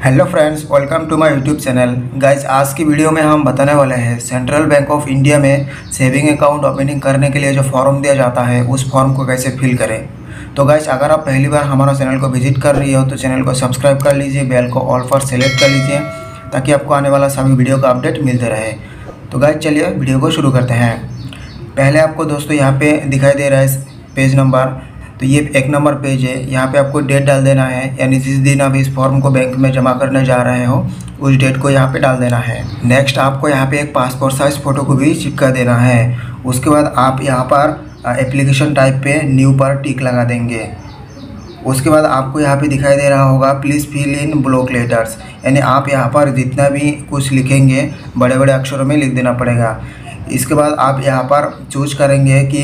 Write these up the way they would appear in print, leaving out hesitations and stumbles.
Hello friends, welcome to my YouTube channel. Guys, आज की video में हम बताने वाले हैं सेंट्रल बैंक ऑफ इंडिया में सेविंग अकाउंट ओपनिंग करने के लिए जो फॉर्म दिया जाता है उस फॉर्म को कैसे फिल करें। तो गाइज, अगर आप पहली बार हमारा चैनल को विजिट कर रही हो तो चैनल को सब्सक्राइब कर लीजिए, बेल को ऑल पर सेलेक्ट कर लीजिए ताकि आपको आने वाला सभी वीडियो का अपडेट मिलते रहे। तो गाइज, चलिए वीडियो को शुरू करते हैं। पहले आपको दोस्तों यहाँ पे दिखाई दे रहा है पेज नंबर, तो ये 1 नंबर पेज है। यहाँ पे आपको डेट डाल देना है, यानी जिस दिन आप इस फॉर्म को बैंक में जमा करने जा रहे हो उस डेट को यहाँ पे डाल देना है। नेक्स्ट आपको यहाँ पे एक पासपोर्ट साइज फ़ोटो को भी चिपका देना है। उसके बाद आप यहाँ पर एप्लीकेशन टाइप पे न्यू पर टिक लगा देंगे। उसके बाद आपको यहाँ पे दिखाई दे रहा होगा please fill in block letters, यानी आप यहाँ पर जितना भी कुछ लिखेंगे बड़े बड़े अक्षरों में लिख देना पड़ेगा। इसके बाद आप यहाँ पर चूज करेंगे कि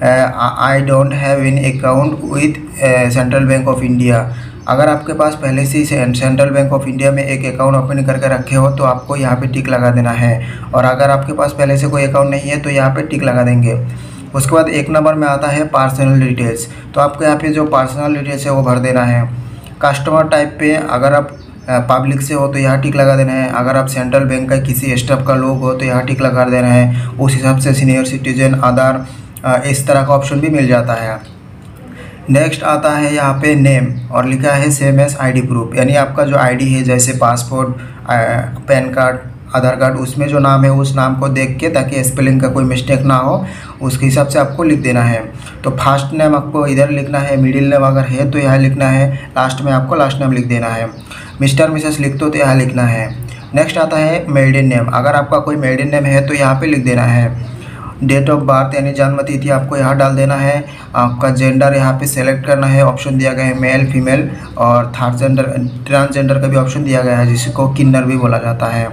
I don't have any account with Central Bank of India. अगर आपके पास पहले से ही सेंट्रल बैंक ऑफ इंडिया में एक अकाउंट ओपन करके रखे हो तो आपको यहाँ पे टिक लगा देना है, और अगर आपके पास पहले से कोई अकाउंट नहीं है तो यहाँ पे टिक लगा देंगे। उसके बाद 1 नंबर में आता है पर्सनल डिटेल्स, तो आपको यहाँ पे जो पर्सनल डिटेल्स है वो भर देना है। कस्टमर टाइप पे अगर आप पब्लिक से हो तो यहाँ टिक लगा देना है। अगर आप सेंट्रल बैंक का किसी स्टाफ का लोग हो तो यहाँ टिक लगा देना है। उस हिसाब से सीनियर सिटीजन, आधार, इस तरह का ऑप्शन भी मिल जाता है। नेक्स्ट आता है यहाँ पे नेम, और लिखा है सेम एस आईडी प्रूफ, यानी आपका जो आईडी है जैसे passport, PAN card, Aadhaar card, उसमें जो नाम है उस नाम को देख के, ताकि स्पेलिंग का कोई मिस्टेक ना हो, उसके हिसाब से आपको लिख देना है। तो फर्स्ट नेम आपको इधर लिखना है, मिडिल नेम अगर है तो यहाँ लिखना है, लास्ट में आपको लास्ट नेम लिख देना है। मिस्टर मिसेस लिख दो तो यहाँ लिखना है। नेक्स्ट आता है मेरिडन नेम, अगर आपका कोई मेरिडन नेम है तो यहाँ पे लिख देना है। डेट ऑफ बर्थ यानी जन्म तिथि आपको यहाँ डाल देना है। आपका जेंडर यहाँ पे सेलेक्ट करना है, ऑप्शन दिया गया है मेल, फीमेल, और थर्ड जेंडर, ट्रांसजेंडर का भी ऑप्शन दिया गया है जिसको किन्नर भी बोला जाता है।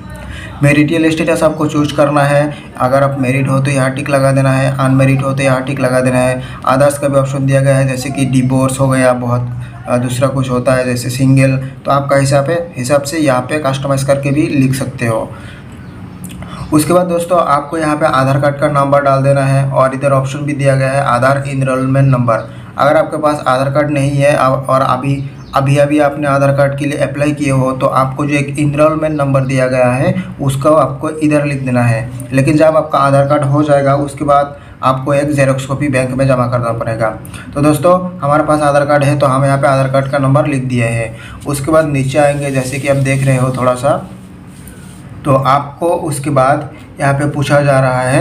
मैरिटल स्टेटस आपको चूज करना है, अगर आप मैरिड हो तो यहाँ टिक लगा देना है, अनमेरिड हो तो यहाँ टिक लगा देना है। अदर्स का भी ऑप्शन दिया गया है, जैसे कि डिवोर्स हो गया, बहुत दूसरा कुछ होता है जैसे सिंगल, तो आपका हिसाब से यहाँ पे कस्टमाइज़ करके भी लिख सकते हो। उसके बाद दोस्तों आपको यहाँ पे आधार कार्ड का नंबर डाल देना है, और इधर ऑप्शन भी दिया गया है आधार इनरोलमेंट नंबर। अगर आपके पास आधार कार्ड नहीं है और अभी आपने आधार कार्ड के लिए अप्लाई किए हो तो आपको जो एक इनरोलमेंट नंबर दिया गया है उसका आपको इधर लिख देना है। लेकिन जब आपका आधार कार्ड हो जाएगा उसके बाद आपको एक जेरोक्स कॉपी बैंक में जमा करना पड़ेगा। तो दोस्तों हमारे पास आधार कार्ड है तो हम यहाँ पे आधार कार्ड का नंबर लिख दिए हैं। उसके बाद नीचे आएंगे, जैसे कि आप देख रहे हो थोड़ा सा, तो आपको उसके बाद यहाँ पे पूछा जा रहा है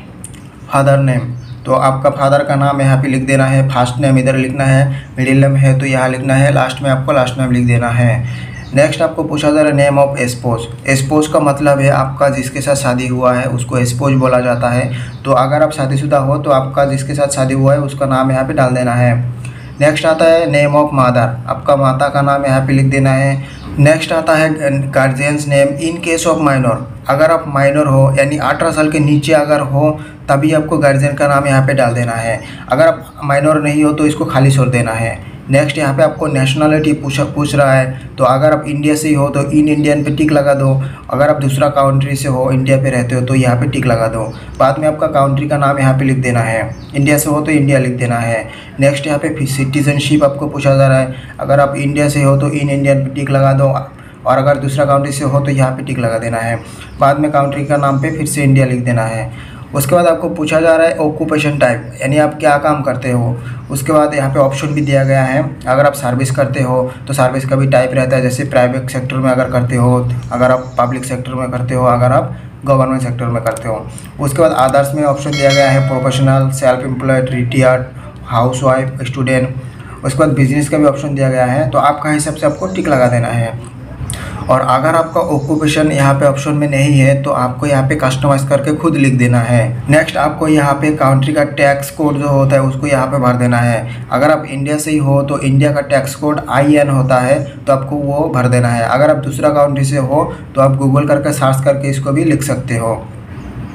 फादर नेम, तो आपका फादर का नाम यहाँ पे लिख देना है। फर्स्ट नेम इधर लिखना है, मिडिल नेम है तो यहाँ लिखना है, लास्ट में आपको लास्ट नेम लिख देना है। नेक्स्ट आपको पूछा जा रहा है नेम ऑफ एस्पोज। एस्पोज का मतलब है आपका जिसके साथ शादी हुआ है उसको एस्पोज बोला जाता है। तो अगर आप शादीशुदा हो तो आपका जिसके साथ शादी हुआ है उसका नाम यहाँ पे डाल देना है। नेक्स्ट आता है नेम ऑफ मदर, आपका माता का नाम यहाँ पे लिख देना है। नेक्स्ट आता है guardian's name in case of minor, अगर आप माइनर हो यानी 18 साल के नीचे अगर हो तभी आपको गार्जियन का नाम यहाँ पे डाल देना है। अगर आप माइनर नहीं हो तो इसको खाली छोड़ देना है। नेक्स्ट यहाँ पे आपको नेशनलिटी पूछ रहा है, तो अगर आप इंडिया से ही हो तो इन इंडियन पे टिक लगा दो। अगर आप दूसरा कंट्री से हो, इंडिया पे रहते हो तो यहाँ पे टिक लगा दो। बाद में आपका कंट्री का नाम यहाँ पे लिख देना है, इंडिया से हो तो इंडिया लिख देना है। नेक्स्ट यहाँ पे सिटीजनशिप आपको पूछा जा रहा है, अगर आप इंडिया से हो तो इन इंडियन पे टिक लगा दो, और अगर दूसरा कंट्री से हो तो यहाँ पे टिक लगा देना है। बाद में कंट्री का नाम पे फिर से इंडिया लिख देना है। उसके बाद आपको पूछा जा रहा है ऑक्यूपेशन टाइप, यानी आप क्या काम करते हो। उसके बाद यहाँ पे ऑप्शन भी दिया गया है, अगर आप सर्विस करते हो तो सर्विस का भी टाइप रहता है, जैसे प्राइवेट सेक्टर में अगर करते हो, अगर आप पब्लिक सेक्टर में करते हो, अगर आप गवर्नमेंट सेक्टर में करते हो। उसके बाद अदर्स में ऑप्शन दिया गया है professional, self employed, retired, house wife, student. उसके बाद बिजनेस का भी ऑप्शन दिया गया है, तो आपका हिसाब से आपको टिक लगा देना है। और अगर आपका ऑक्यूपेशन यहाँ पे ऑप्शन में नहीं है तो आपको यहाँ पे कस्टमाइज करके खुद लिख देना है। नेक्स्ट आपको यहाँ पे कंट्री का टैक्स कोड जो होता है उसको यहाँ पे भर देना है। अगर आप इंडिया से ही हो तो इंडिया का टैक्स कोड IN होता है तो आपको वो भर देना है। अगर आप दूसरा कंट्री से हो तो आप गूगल करके सर्च करके इसको भी लिख सकते हो।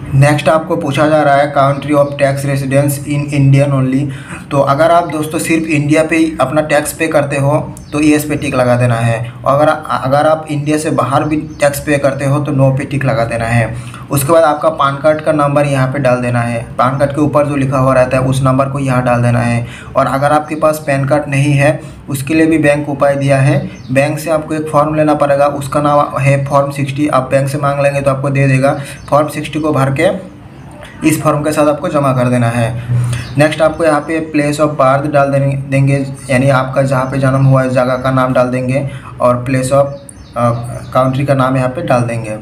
नेक्स्ट आपको पूछा जा रहा है country of tax residence in Indian only. तो अगर आप दोस्तों सिर्फ इंडिया पे ही अपना टैक्स पे करते हो तो येस पे टिक लगा देना है, और अगर आप इंडिया से बाहर भी टैक्स पे करते हो तो नो पे टिक लगा देना है। उसके बाद आपका पान कार्ड का नंबर यहाँ पे डाल देना है, पान कार्ड के ऊपर जो लिखा हुआ रहता है उस नंबर को यहाँ डाल देना है। और अगर आपके पास पैन कार्ड नहीं है उसके लिए भी बैंक उपाय दिया है। बैंक से आपको एक फॉर्म लेना पड़ेगा, उसका नाम है फॉर्म 60। आप बैंक से मांग लेंगे तो आपको दे देगा। फॉर्म 60 को भर के इस फॉर्म के साथ आपको जमा कर देना है। नेक्स्ट आपको यहाँ पे प्लेस ऑफ बर्थ डाल देंगे, यानी आपका जहाँ पे जन्म हुआ है जगह का नाम डाल देंगे, और प्लेस ऑफ कंट्री का नाम यहाँ पे डाल देंगे।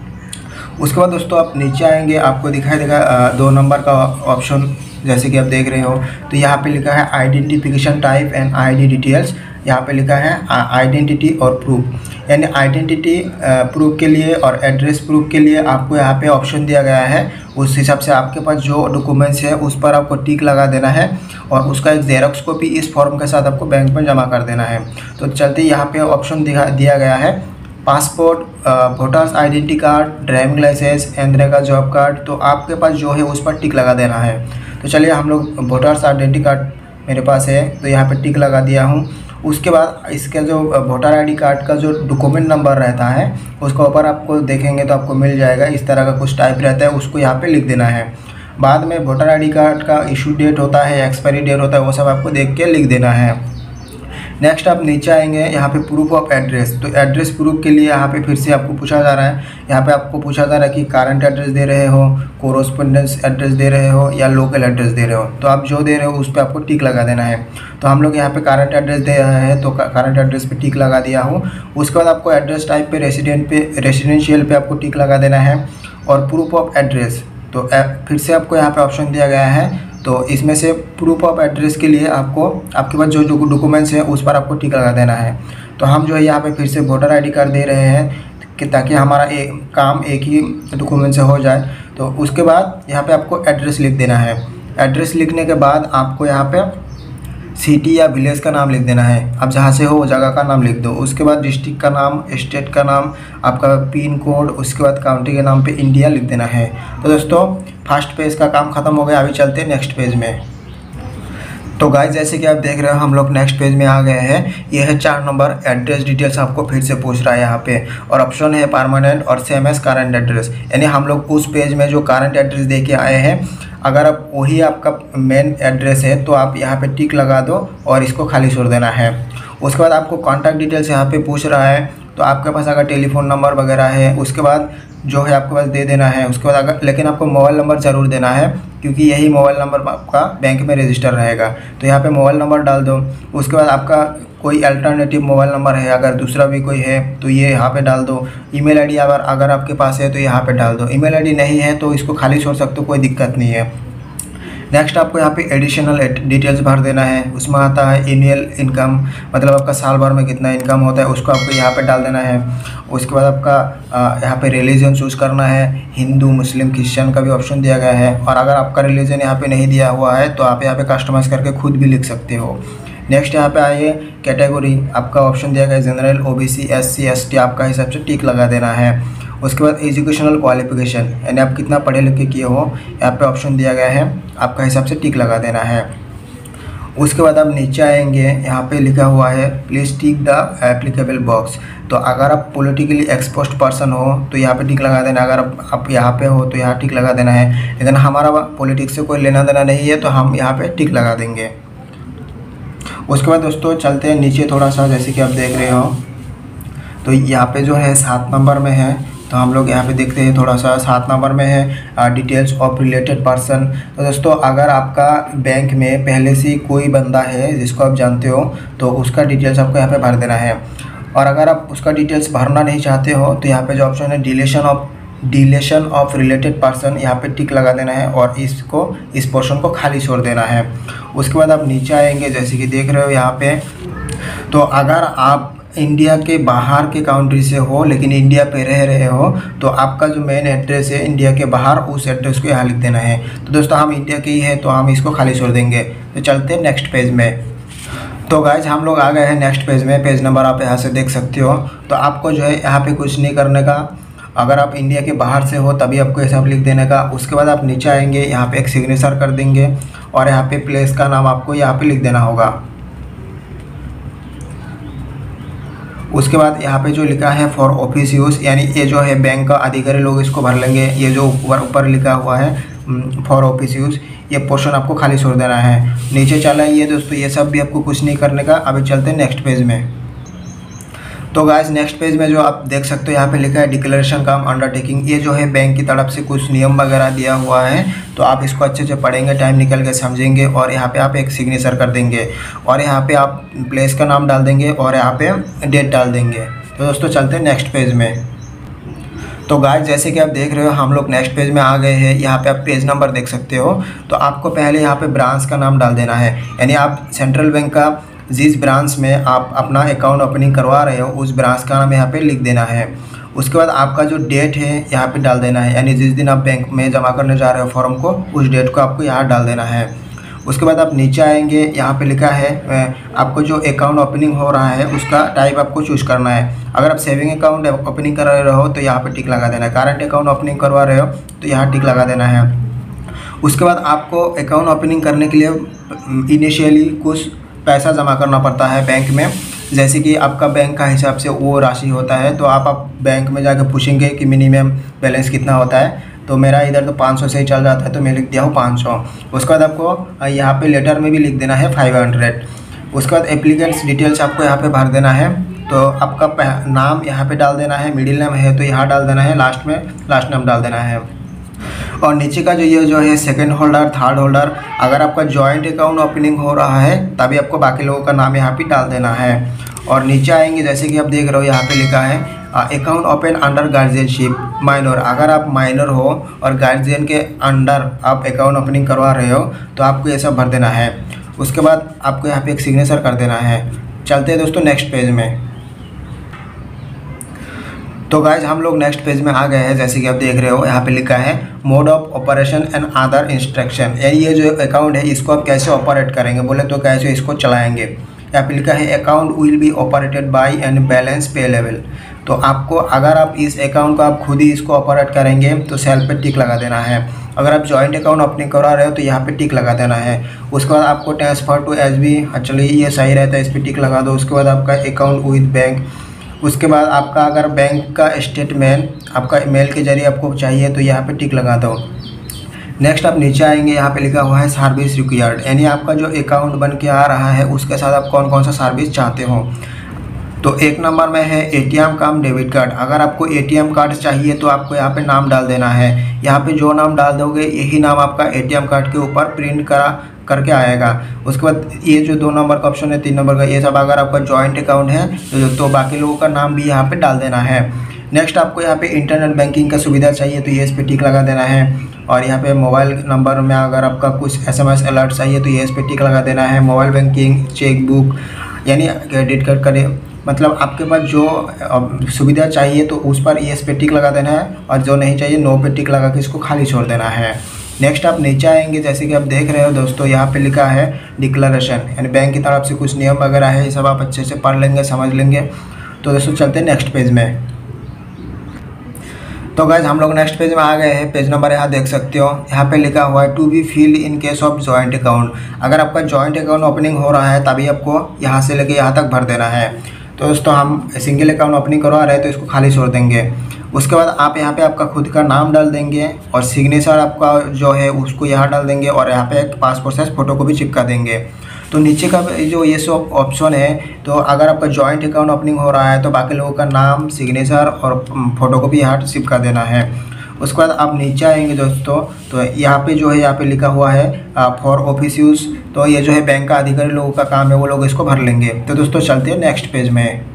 उसके बाद दोस्तों आप नीचे आएंगे, आपको दिखाई देगा 2 नंबर का ऑप्शन, जैसे कि आप देख रहे हो। तो यहाँ पे लिखा है identification type and ID details. यहाँ पे लिखा है आइडेंटिटी और प्रूफ, यानी आइडेंटिटी प्रूफ के लिए और एड्रेस प्रूफ के लिए आपको यहाँ पे ऑप्शन दिया गया है। उस हिसाब से आपके पास जो डॉक्यूमेंट्स है उस पर आपको टिक लगा देना है, और उसका एक जेरोक्स कॉपी इस फॉर्म के साथ आपको बैंक में जमा कर देना है। तो चलते यहाँ पे ऑप्शन दिया गया है passport, voters identity card, driving licence, NREGA job card. तो आपके पास जो है उस पर टिक लगा देना है। तो चलिए हम लोग वोटर्स आइडेंटिटी कार्ड मेरे पास है तो यहाँ पे टिक लगा दिया हूँ। उसके बाद इसका जो वोटर आईडी कार्ड का जो डॉक्यूमेंट नंबर रहता है उसका ऊपर आपको देखेंगे तो आपको मिल जाएगा, इस तरह का कुछ टाइप रहता है, उसको यहाँ पे लिख देना है। बाद में वोटर आईडी कार्ड का इशू डेट होता है, एक्सपायरी डेट होता है, वो सब आपको देख के लिख देना है। नेक्स्ट आप नीचे आएंगे, यहाँ पे प्रूफ ऑफ एड्रेस। तो एड्रेस प्रूफ के लिए यहाँ पे फिर से आपको पूछा जा रहा है, यहाँ पे आपको पूछा जा रहा है कि करंट एड्रेस दे रहे हो, कोरोस्पोंडेंस एड्रेस दे रहे हो या लोकल एड्रेस दे रहे हो। तो आप जो दे रहे हो उस पर आपको टिक लगा देना है। तो हम लोग यहाँ पे करंट एड्रेस दे रहे हैं तो करंट एड्रेस पे टिक लगा दिया हूँ। उसके बाद आपको एड्रेस टाइप पे रेसिडेंशियल पे आपको टिक लगा देना है, और प्रूफ ऑफ एड्रेस तो फिर से आपको यहाँ पे ऑप्शन दिया गया है। तो इसमें से प्रूफ ऑफ एड्रेस के लिए आपको आपके पास जो डॉक्यूमेंट्स हैं उस पर आपको टिक लगा देना है। तो हम जो है यहाँ पे फिर से वोटर आईडी कार्ड दे रहे हैं कि ताकि हमारा काम एक ही डॉक्यूमेंट से हो जाए। तो उसके बाद यहाँ पे आपको एड्रेस लिख देना है। एड्रेस लिखने के बाद आपको यहाँ पे सिटी या विलेज का नाम लिख देना है, आप जहाँ से हो वो जगह का नाम लिख दो। उसके बाद डिस्ट्रिक्ट का नाम, स्टेट का नाम, आपका पिन कोड, उसके बाद काउंटी के नाम पे इंडिया लिख देना है। तो दोस्तों फर्स्ट पेज का काम ख़त्म हो गया, अभी चलते हैं नेक्स्ट पेज में। तो गाइस जैसे कि आप देख रहे हो हम लोग नेक्स्ट पेज में आ गए हैं। ये है 4 नंबर, एड्रेस डिटेल्स आपको फिर से पूछ रहा है यहाँ पे, और ऑप्शन है परमानेंट और सेम एज करंट एड्रेस। यानी हम लोग उस पेज में जो करंट एड्रेस दे के आए हैं, अगर आप वही आपका मेन एड्रेस है तो आप यहाँ पे टिक लगा दो और इसको खाली छोड़ देना है। उसके बाद आपको कॉन्टैक्ट डिटेल्स यहाँ पे पूछ रहा है, तो आपके पास अगर टेलीफोन नंबर वगैरह है उसके बाद जो है आपके पास दे देना है। उसके बाद अगर लेकिन आपको मोबाइल नंबर ज़रूर देना है, क्योंकि यही मोबाइल नंबर आपका बैंक में रजिस्टर रहेगा। तो यहाँ पे मोबाइल नंबर डाल दो। उसके बाद आपका कोई अल्टरनेटिव मोबाइल नंबर है, अगर दूसरा भी कोई है तो ये यहाँ पे डाल दो। ईमेल आईडी अगर आपके पास है तो यहाँ पे डाल दो। ईमेल आईडी नहीं है तो इसको खाली छोड़ सकते हो, कोई दिक्कत नहीं है। नेक्स्ट आपको यहाँ पे एडिशनल डिटेल्स भर देना है। उसमें आता है एनुअल इनकम, मतलब आपका साल भर में कितना इनकम होता है उसको आपको यहाँ पे डाल देना है। उसके बाद आपका यहाँ पे रिलीजन चूज़ करना है, हिंदू, मुस्लिम, क्रिश्चियन का भी ऑप्शन दिया गया है। और अगर आपका रिलीजन यहाँ पे नहीं दिया हुआ है तो आप यहाँ पे कस्टमाइज़ करके खुद भी लिख सकते हो। नेक्स्ट यहाँ पे आइए कैटेगरी, आपका ऑप्शन दिया गया है जनरल, ओबीसी, एससी, एसटी, आपका हिसाब से टिक लगा देना है। उसके बाद एजुकेशनल क्वालिफिकेशन, यानी आप कितना पढ़े लिखे किए हो, यहाँ पे ऑप्शन दिया गया है, आपका हिसाब से टिक लगा देना है। उसके बाद आप नीचे आएंगे, यहाँ पे लिखा हुआ है please tick the applicable box. तो अगर आप पॉलिटिकली एक्सपोज्ड पर्सन हो तो यहाँ पे टिक लगा देना, अगर आप यहाँ पे हो तो यहाँ टिक लगा देना है। लेकिन हमारा पॉलिटिक्स से कोई लेना देना नहीं है तो हम यहाँ पे टिक लगा देंगे। उसके बाद दोस्तों चलते हैं नीचे थोड़ा सा, जैसे कि आप देख रहे हो तो यहाँ पे जो है 7 नंबर में है, तो हम लोग यहाँ पे देखते हैं थोड़ा सा। 7 नंबर में है डिटेल्स ऑफ रिलेटेड पर्सन। तो दोस्तों अगर आपका बैंक में पहले से कोई बंदा है जिसको आप जानते हो तो उसका डिटेल्स आपको यहाँ पे भर देना है। और अगर आप उसका डिटेल्स भरना नहीं चाहते हो तो यहाँ पे जो ऑप्शन है डिलीशन ऑफ रिलेटेड पर्सन, यहाँ पे टिक लगा देना है और इस पोर्शन को खाली छोड़ देना है। उसके बाद आप नीचे आएंगे, जैसे कि देख रहे हो यहाँ पे। तो अगर आप इंडिया के बाहर के कंट्री से हो लेकिन इंडिया पे रह रहे हो तो आपका जो मेन एड्रेस है इंडिया के बाहर, उस एड्रेस को यहाँ लिख देना है। तो दोस्तों हम इंडिया के ही हैं तो हम इसको खाली छोड़ देंगे। तो चलते हैं नेक्स्ट पेज में। तो गाइज हम लोग आ गए हैं नेक्स्ट पेज में। पेज नंबर आप यहाँ से देख सकते हो। तो आपको जो है यहाँ पे कुछ नहीं करने का, अगर आप इंडिया के बाहर से हो तभी आपको ये सब लिख देने का। उसके बाद आप नीचे आएंगे, यहाँ पे एक सिग्नेचर कर देंगे और यहाँ पे प्लेस का नाम आपको यहाँ पे लिख देना होगा। उसके बाद यहाँ पे जो लिखा है फॉर ऑफिस यूज़, यानी ये जो है बैंक का अधिकारी लोग इसको भर लेंगे। ये जो ऊपर लिखा हुआ है फॉर ऑफिस यूज़, ये पोर्शन आपको खाली छोड़ देना है। नीचे चला ये दोस्तों, ये सब भी आपको कुछ नहीं करने का। अभी चलते हैं नेक्स्ट पेज में। तो गाइस नेक्स्ट पेज में जो आप देख सकते हो यहाँ पे लिखा है डिक्लेरेशन कम अंडरटेकिंग। ये जो है बैंक की तरफ से कुछ नियम वगैरह दिया हुआ है, तो आप इसको अच्छे से पढ़ेंगे, टाइम निकल के समझेंगे और यहाँ पे आप एक सिग्नेचर कर देंगे और यहाँ पे आप प्लेस का नाम डाल देंगे और यहाँ पे डेट डाल देंगे। तो दोस्तों चलते हैं नेक्स्ट पेज में। तो गाइस जैसे कि आप देख रहे हो हम लोग नेक्स्ट पेज में आ गए हैं। यहाँ पे आप पेज नंबर देख सकते हो। तो आपको पहले यहाँ पे ब्रांच का नाम डाल देना है, यानी आप सेंट्रल बैंक का जिस ब्रांच में आप अपना अकाउंट ओपनिंग करवा रहे हो उस ब्रांच का नाम यहाँ पे लिख देना है। उसके बाद आपका जो डेट है यहाँ पे डाल देना है, यानी जिस दिन आप बैंक में जमा करने जा रहे हो फॉर्म को, उस डेट को आपको यहाँ डाल देना है। उसके बाद आप नीचे आएंगे, यहाँ पे लिखा है आपको जो अकाउंट ओपनिंग हो रहा है उसका टाइप आपको चूज़ करना है। अगर आप सेविंग अकाउंट ओपनिंग कर रहे हो तो यहाँ पे टिक लगा देना है। करंट अकाउंट ओपनिंग करवा रहे हो तो यहाँ टिक लगा देना है। उसके बाद आपको अकाउंट ओपनिंग करने के लिए इनिशियली कुछ पैसा जमा करना पड़ता है बैंक में, जैसे कि आपका बैंक का हिसाब से वो राशि होता है। तो आप बैंक में जाकर पूछेंगे कि मिनिमम बैलेंस कितना होता है। तो मेरा इधर तो 500 से ही चल जाता है, तो मैं लिख दिया हूँ 500। उसके बाद आपको यहाँ पे लेटर में भी लिख देना है 500। उसके बाद एप्लीकेंट्स डिटेल्स आपको यहाँ पे भर देना है। तो आपका नाम यहाँ पे डाल देना है, मिडिल नेम है तो यहाँ डाल देना है, लास्ट में लास्ट नेम डाल देना है। और नीचे का ये जो है सेकंड होल्डर, थर्ड होल्डर, अगर आपका जॉइंट अकाउंट ओपनिंग हो रहा है तभी आपको बाकी लोगों का नाम यहाँ पे डाल देना है। और नीचे आएंगे, जैसे कि आप देख रहे हो यहाँ पे लिखा है account open under guardianship minor. अगर आप माइनर हो और गार्जियन के अंडर आप अकाउंट ओपनिंग करवा रहे हो तो आपको ये सब भर देना है। उसके बाद आपको यहाँ पे एक सिग्नेचर कर देना है। चलते हैं दोस्तों नेक्स्ट पेज में। तो गाइज हम लोग नेक्स्ट पेज में आ गए हैं। जैसे कि आप देख रहे हो यहाँ पे लिखा है mode of operation and other instruction, यानी ये जो अकाउंट है इसको आप कैसे ऑपरेट करेंगे, बोले तो कैसे इसको चलाएंगे। यहाँ पे लिखा है account will be operated by and balance पे लेवल। तो आपको अगर आप इस अकाउंट को आप खुद ही इसको ऑपरेट करेंगे तो सेल पे टिक लगा देना है। अगर आप जॉइंट अकाउंट ओपनिंग करा रहे हो तो यहाँ पे टिक लगा देना है। उसके बाद आपको ट्रांसफ़र टू एसबी, चलिए ये सही रहता है, इस पर टिक लगा दो। उसके बाद आपका अकाउंट विद बैंक, उसके बाद आपका अगर बैंक का स्टेटमेंट आपका ईमेल के जरिए आपको चाहिए तो यहाँ पे टिक लगा दो। नेक्स्ट आप नीचे आएंगे, यहाँ पे लिखा हुआ है सर्विस रिक्वायर्ड, यानी आपका जो अकाउंट बन के आ रहा है उसके साथ आप कौन कौन सा सर्विस चाहते हो। तो एक नंबर में है एटीएम कम डेबिट कार्ड। अगर आपको एटीएम कार्ड चाहिए तो आपको यहाँ पे नाम डाल देना है। यहाँ पे जो नाम डाल दोगे यही नाम आपका एटीएम कार्ड के ऊपर प्रिंट करके आएगा। उसके बाद ये जो 2 नंबर का ऑप्शन है, 3 नंबर का, ये सब अगर आपका जॉइंट अकाउंट है तो बाकी लोगों का नाम भी यहाँ पे डाल देना है। नेक्स्ट आपको यहाँ पे इंटरनेट बैंकिंग का सुविधा चाहिए तो ये इस पर टिक लगा देना है। और यहाँ पे मोबाइल नंबर में अगर आपका कुछ SMS अलर्ट चाहिए तो ये इस पर टिक लगा देना है। मोबाइल बैंकिंग, चेकबुक, यानी क्रेडिट कार्ड करे, मतलब आपके पास जो सुविधा चाहिए तो उस पर येस पे टिक लगा देना है और जो नहीं चाहिए नो पे टिक लगा के इसको खाली छोड़ देना है। नेक्स्ट आप नीचे आएंगे, जैसे कि आप देख रहे हो दोस्तों यहाँ पे लिखा है डिक्लेरेशन, यानी बैंक की तरफ से कुछ नियम वगैरह है, ये सब आप अच्छे से पढ़ लेंगे, समझ लेंगे। तो दोस्तों चलते हैं नेक्स्ट पेज में। तो गाइज हम लोग नेक्स्ट पेज में आ गए हैं। पेज नंबर यहाँ देख सकते हो, यहाँ पे लिखा हुआ है to be filled in case of joint account. अगर आपका जॉइंट अकाउंट ओपनिंग हो रहा है तभी आपको यहाँ से लेके यहाँ तक भर देना है। तो दोस्तों हम सिंगल अकाउंट ओपनिंग करवा रहे हैं तो इसको खाली छोड़ देंगे। उसके बाद आप यहाँ पे आपका खुद का नाम डाल देंगे और सिग्नेचर आपका जो है उसको यहाँ डाल देंगे और यहाँ पे एक पासपोर्ट साइज फ़ोटो को भी चिपका देंगे। तो नीचे का जो ये सब ऑप्शन है, तो अगर आपका जॉइंट अकाउंट ओपनिंग हो रहा है तो बाकी लोगों का नाम, सिग्नेचर और फोटो को भी यहाँ चिपका देना है। उसके बाद आप नीचे आएंगे दोस्तों, तो यहाँ पे जो है यहाँ पे लिखा हुआ है फॉर ऑफिस यूज़। तो ये जो है बैंक का अधिकारी लोगों का काम है, वो लोग इसको भर लेंगे। तो दोस्तों चलते हैं नेक्स्ट पेज में।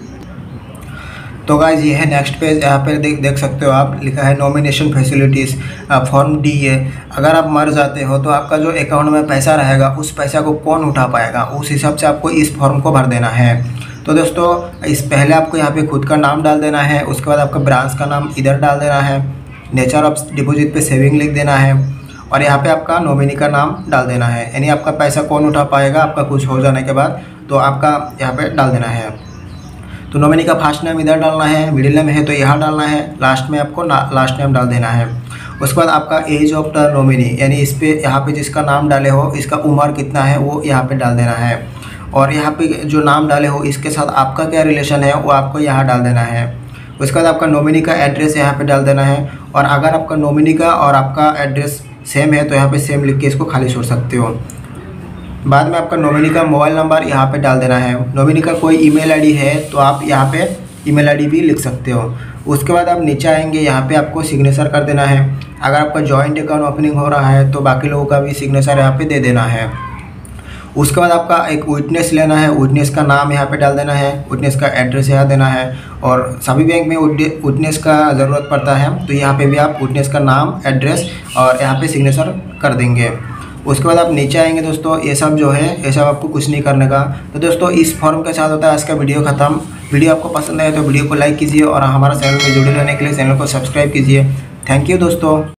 तो गाइज ये है नेक्स्ट पेज। यहाँ पे देख सकते हो आप, लिखा है नॉमिनेशन फैसिलिटीज़ फॉर्म डी है। अगर आप मर जाते हो तो आपका जो अकाउंट में पैसा रहेगा उस पैसा को कौन उठा पाएगा, उस हिसाब से आपको इस फॉर्म को भर देना है। तो दोस्तों इस पहले आपको यहाँ पे खुद का नाम डाल देना है। उसके बाद आपका ब्रांच का नाम इधर डाल देना है, नेचर ऑफ डिपॉजिट पे सेविंग लिख देना है और यहाँ पे आपका नॉमिनी का नाम डाल देना है, यानी आपका पैसा कौन उठा पाएगा आपका कुछ हो जाने के बाद, तो आपका यहाँ पे डाल देना है। तो नॉमिनी का फर्स्ट नेम इधर डालना है, मिडिल नेम है तो यहाँ डालना है, लास्ट में आपको लास्ट नेम डाल देना है। उसके बाद आपका एज ऑफ द नॉमिनी, यानी इस पे यहाँ पे जिसका नाम डाले हो इसका उम्र कितना है वो यहाँ पे डाल देना है। और यहाँ पे जो नाम डाले हो इसके साथ आपका क्या रिलेशन है वो आपको यहाँ डाल देना है। उसके बाद आपका नॉमिनी का एड्रेस यहाँ पे डाल देना है। और अगर आपका नॉमिनी का और आपका एड्रेस सेम है तो यहाँ पे सेम लिख के इसको खाली छोड़ सकते हो। बाद में आपका नॉमिनी का मोबाइल नंबर यहाँ पे डाल देना है। नॉमिनी का कोई ईमेल आईडी है तो आप यहाँ पे ईमेल आईडी भी लिख सकते हो। उसके बाद आप नीचे आएंगे, यहाँ पे आपको सिग्नेचर कर देना है। अगर आपका जॉइंट अकाउंट ओपनिंग हो रहा है तो बाकी लोगों का भी सिग्नेचर यहाँ पे दे देना है। उसके बाद आपका एक विटनेस लेना है, विटनेस का नाम यहाँ पे डाल देना है, विटनेस का एड्रेस यहाँ देना है। और सभी बैंक में विटनेस का ज़रूरत पड़ता है तो यहाँ पे भी आप विटनेस का नाम, एड्रेस और यहाँ पे सिग्नेचर कर देंगे। उसके बाद आप नीचे आएंगे दोस्तों, ये सब जो है ये सब आपको कुछ नहीं करने का। तो दोस्तों इस फॉर्म के साथ होता है आज का वीडियो ख़त्म। वीडियो आपको पसंद आए तो वीडियो को लाइक कीजिए और हमारा चैनल में जुड़े रहने के लिए चैनल को सब्सक्राइब कीजिए। थैंक यू दोस्तों।